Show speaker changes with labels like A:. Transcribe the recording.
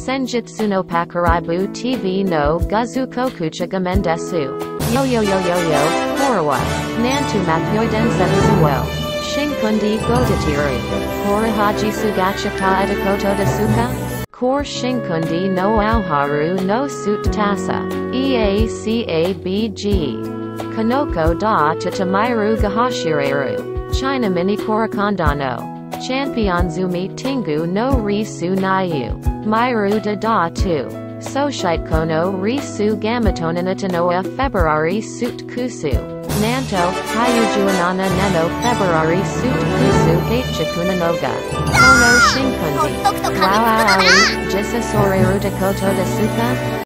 A: Senjutsu noぱかライブ TV の告知画面です。よよよよよ、これは、なんとうまぴょい伝説をシンコウインディごててる。これは実がちたえたことですか？これシンコウインディのアウハルのスートタサ EACABG この子だとたまいるが走れる。チャイナミニコラコンダのチャンピオンズミーティングのリスなゆマイルだとソシャイコのリスガマトナナタノアフェブラリスートクスなんとハユジュアナナナノフェブラリスートクスゲッチャクナノガこのシンコウインディワワワリジェサソレルダコトですか？